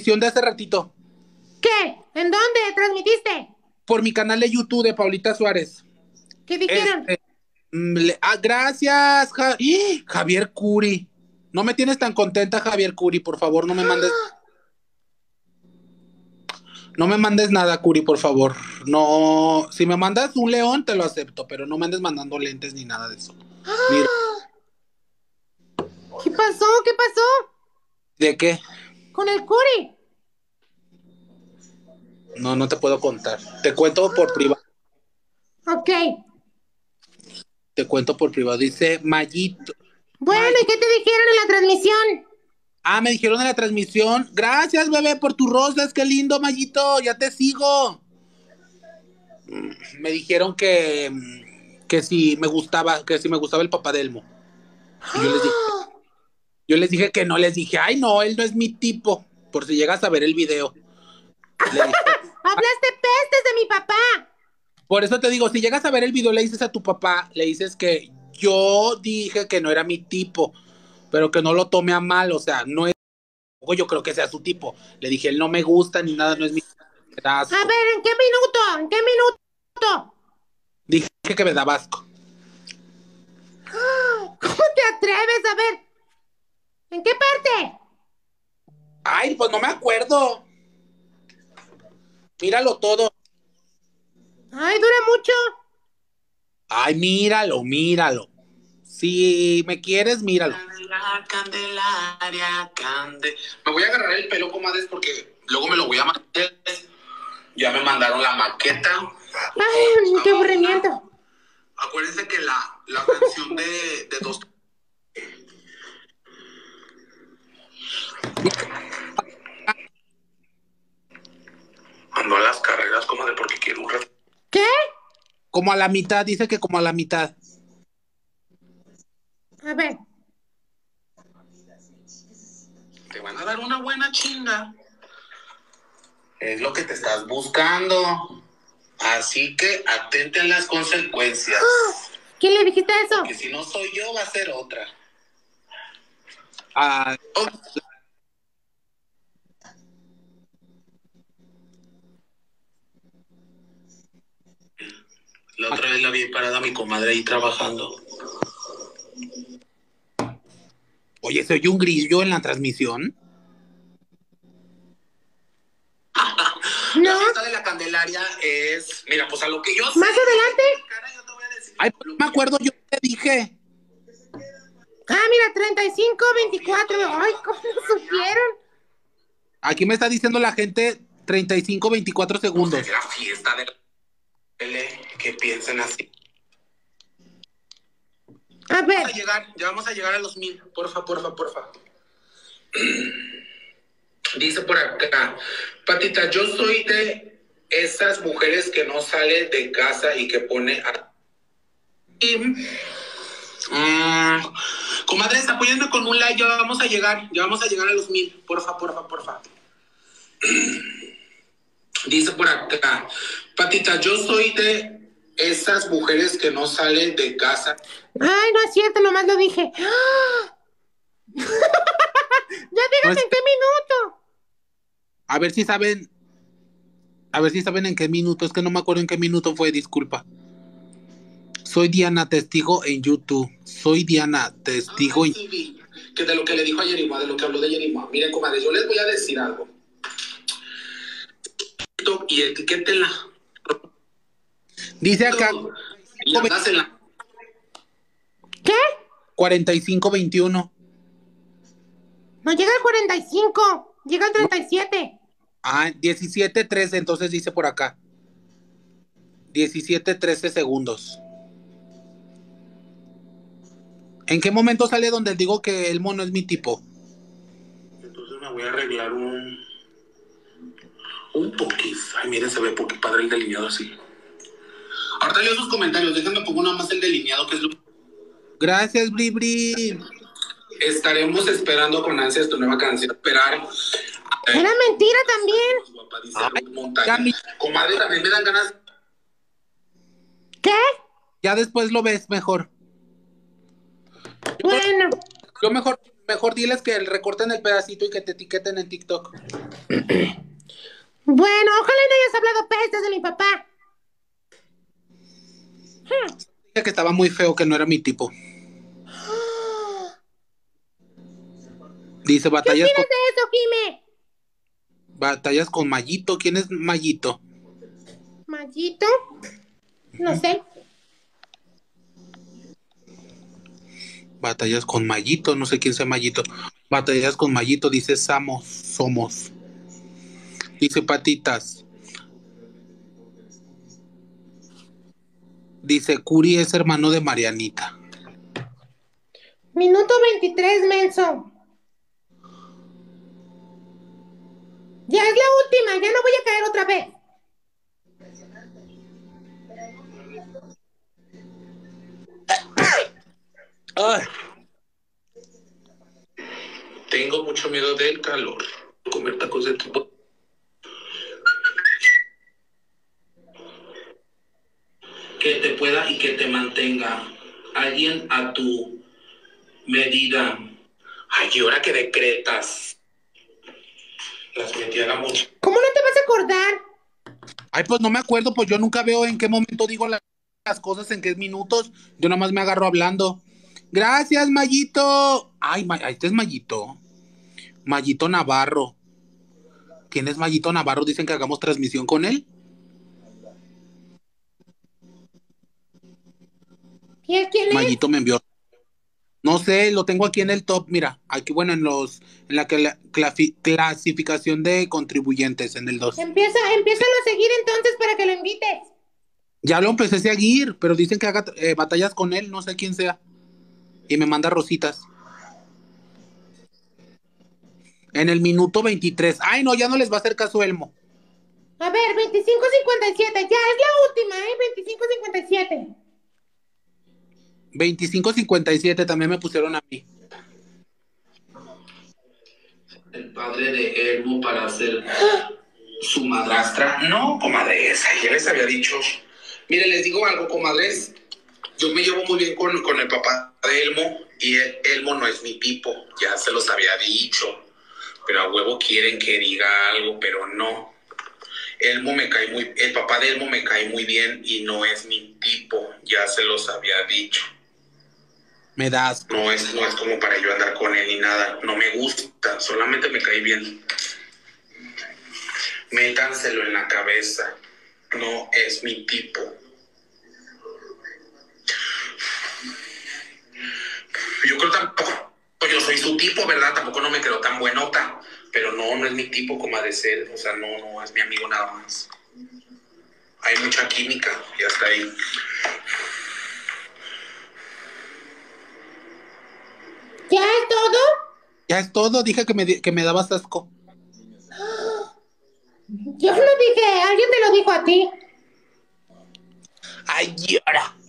transmisión de hace ratito. ¿Qué? ¿En dónde transmitiste? Por mi canal de YouTube de Paulita Suárez. ¿Qué dijeron? Gracias, Javier Curi. No me tienes tan contenta, Javier Curi, por favor, no me mandes nada, Curi, por favor. No, si me mandas un león, te lo acepto, pero no me andes mandando lentes ni nada de eso. Mira, ¿Qué pasó? ¿Qué pasó? ¿de qué? Con el Curi. No, no te puedo contar. Te cuento por privado. Ok. Te cuento por privado. Dice Mayito. Bueno, ¿y qué te dijeron en la transmisión? Me dijeron en la transmisión. Gracias, bebé, por tus rosas. Qué lindo, Mayito. Ya te sigo. Me dijeron que si me gustaba, el papá de Elmo. Y yo les dije que no, les dije, ay, no, él no es mi tipo. Por si llegas a ver el video. Le dije, Hablaste pestes de mi papá. por eso te digo, si llegas a ver el video, le dices a tu papá, le dices que yo dije que no era mi tipo, pero que no lo tome a mal, o sea, no es, yo creo que sea su tipo. Le dije, él no me gusta ni nada, no es mi A asco. ver, ¿en qué minuto? ¿En qué minuto? Dije que me daba asco. ¿Cómo te atreves? A ver, ¿en qué parte? Ay, pues no me acuerdo. Míralo todo. Ay, dura mucho. Ay, míralo. Si me quieres, míralo. Candelaria, Me voy a agarrar el pelo, comadres, porque luego me lo voy a mandar. Ya me mandaron la maqueta. Ay, qué aburrimiento. Acuérdense que la canción de dos... Ando a las carreras, comadre, porque quiero un... ¿Qué? Como a la mitad, dice que como a la mitad. A ver. Te van a dar una buena chinga. Es lo que te estás buscando. Así que atente a las consecuencias. ¿Quién le dijiste eso? Porque si no soy yo, va a ser otra. La otra vez la vi parada a mi comadre ahí trabajando. Oye, ¿se oye un grillo en la transmisión? No. La fiesta de la Candelaria es... Mira, pues a lo que yo sé... ¿Más adelante? Ay, pues no me acuerdo, yo te dije. Mira, 35, 24. Ay, ¿cómo lo supieron? Aquí me está diciendo la gente 35, 24 segundos. Pues es la fiesta de la... que piensen así. A ver. Ya vamos a llegar a los 1000. Porfa. Dice por acá, Patita, yo soy de esas mujeres que no sale de casa y que pone comadre, apóyenme con un like, ya vamos a llegar a los 1000. Porfa. Dice por acá, Patita, yo soy de esas mujeres que no salen de casa. Ay, no es cierto, nomás lo dije. Ya díganme en qué minuto. A ver si saben en qué minuto, es que no me acuerdo en qué minuto fue, disculpa. Soy Diana Testigo en YouTube. Sí, que de lo que le dijo a Yerima, de lo que habló de Yerima. Miren, comadre, yo les voy a decir algo. Y etiquétenla. Dice acá. ¿Qué? 4521. No llega al 45, llega al 37. 17:13, entonces dice por acá. 17:13 segundos. ¿En qué momento sale donde digo que el mono es mi tipo? Entonces me voy a arreglar un poquis. Ay, miren, se ve poquis padre el delineado así. Ahorita leo sus comentarios, déjenme pongo nada más el delineado que es lo... Gracias, Bri. Estaremos esperando con ansias tu nueva canción. Esperar. Era mentira también. Comadre, también me dan ganas. ¿Qué? Ya después lo ves mejor. Bueno. Yo mejor Mejor diles que recorten el pedacito y que te etiqueten en TikTok. Bueno, ojalá no hayas hablado pestes de mi papá. Dije que estaba muy feo, que no era mi tipo. Dice ¿Qué opinas de eso, Jime? batallas con Mayito. ¿Quién es Mayito? ¿Mallito? No sé. Batallas con Mayito, no sé quién sea Mayito. Batallas con Mayito, dice somos. Dice Patitas. Dice Curi es hermano de Marianita. Minuto 23, menso. Ya es la última, ya no voy a caer otra vez. Ay. Tengo mucho miedo del calor. Comer tacos de tipo. Que te pueda y que te mantenga alguien a tu medida. Ay, ¿y ahora que decretas? Las metí a la mochila. ¿Cómo no te vas a acordar? Ay, pues no me acuerdo, pues yo nunca veo en qué momento digo las cosas, en qué minutos. Yo nada más me agarro hablando. Gracias, Mayito. Ay, este es Mayito. Mayito Navarro. ¿Quién es Mayito Navarro? Dicen que hagamos transmisión con él. ¿Y él quién es? Mayito me envió. No sé, lo tengo aquí en el top. Mira, aquí, bueno, en la clasificación de contribuyentes, en el 2. Empiézalo a seguir entonces para que lo invites. Ya lo empecé a seguir, pero dicen que haga batallas con él, no sé quién sea. Y me manda rositas. En el minuto 23. Ay, no, ya no les va a hacer caso Elmo. A ver, 25:57, ya es la última, 25:57. 25:57 también me pusieron a mí. El padre de Elmo para hacer su madrastra. No, comadres, ya les había dicho. Mire, les digo algo, comadres. Yo me llevo muy bien con el papá de Elmo y Elmo no es mi tipo, ya se los había dicho. Pero a huevo quieren que diga algo, pero no. El papá de Elmo me cae muy bien y no es mi tipo, ya se los había dicho. Me das. No es como para yo andar con él ni nada, no me gusta, solamente me cae bien. Métanselo en la cabeza, no es mi tipo. Yo creo tampoco, yo soy su tipo, ¿verdad? Tampoco no me creo tan buenota, pero no es mi tipo como ha de ser, o sea, no es mi amigo nada más. Hay mucha química y hasta ahí. ¿Ya es todo? Ya es todo, dije que me dabas asco. Yo no dije, alguien te lo dijo a ti. Ay, llora.